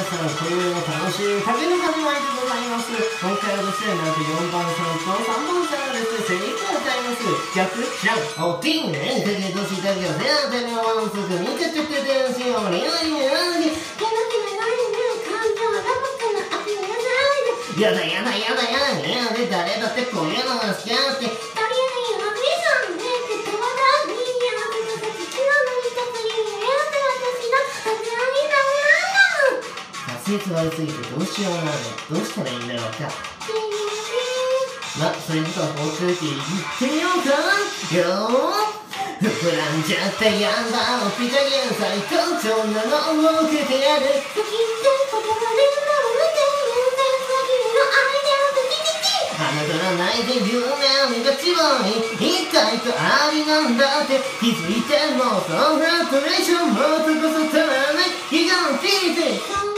さん、今宵も楽しい旅の始まりでございます。今回はですね、なんと4番さんと3番さんがですね、精一杯歌います。逆知らん、おティーンね、かけとしたけど、せやてめわんすぐ、みちゃちゃててんしよう、においにおいに、やだやだやだやだやだ、誰だってこういうのが好きやって、滑舌悪すぎてどうしようもない。どうしたらいいんだろうか。ま、それじゃあ放っておいて行ってみようかよー。膨らんじゃったヤンバーをピタリン最高潮なのを受けてやる。あなたが泣いて夢を見がちぼに一体とありなんだって気づいてもそんなフレーションもっとこそたまらない悲願ピーティ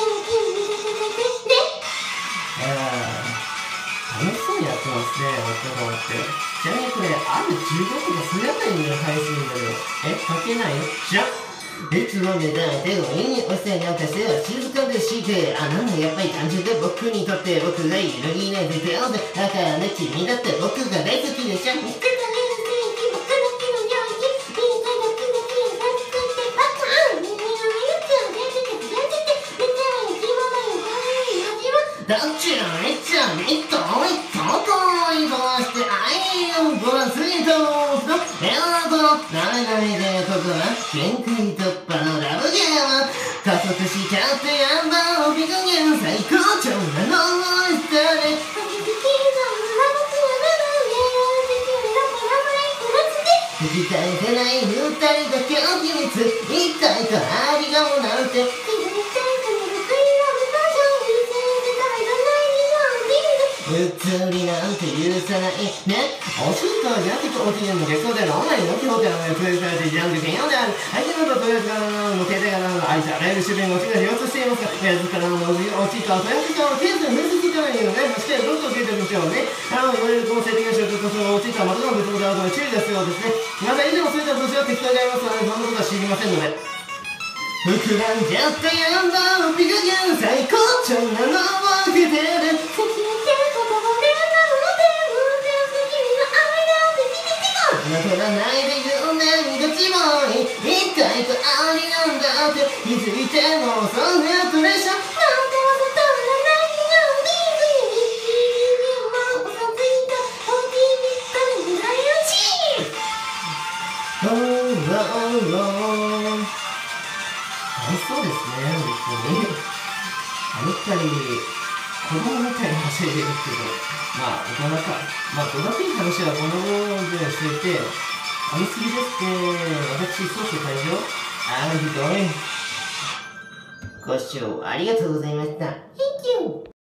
楽しそうにやってますね、私はって。ちなみにこれ、ある15とか数やったらいいの配信だけど。書けないよ知らん。いつも目立って強引にお世話なんかしては静かでして、なんだやっぱり単純で僕にとって僕が揺るぎないで手をぜ。だからね、君だって僕が大好きでしょ。どっちのめっちゃみっといとこいとして愛をごらすぎとエアートのなめなめでここは限界突破のラブゲーム加速しちゃってヤンバーをビクゲン最高潮なのをしたね聞き返せない二人だけの秘密一体とありがもなんてうっつりなんて許さないねおしっこはジャンプと落ちるの結構でオンラインの基本ではプレイされてジャンプ兼用である相手のと取り扱いの携帯が愛しあらゆる種類の落ちが利用としていますが自らの落ちとは取り扱いをケースに分析したらいいのねそしてどんどん教えてみましょうね言われるこの性的な衝突とその落ちとはまたの別物であるので注意が必要ですねまた以上のそういった年は適当でありますのでそんなことは知りませんので膨らんじゃったヤンバーをピカゲン最高潮なのを受けてるあなたがないで夢見がちもい一体とありなんだって気づいてもそんなプレッシャーなんてわざとらないようにもう嘘ついたお気に入りないうち楽しそうですね別に二人子供みたいな走りですけどまあ大人かまあどだけいい話はこのぐらいしていて噛みすぎですって私少々退場ひどいご視聴ありがとうございました。Thank you!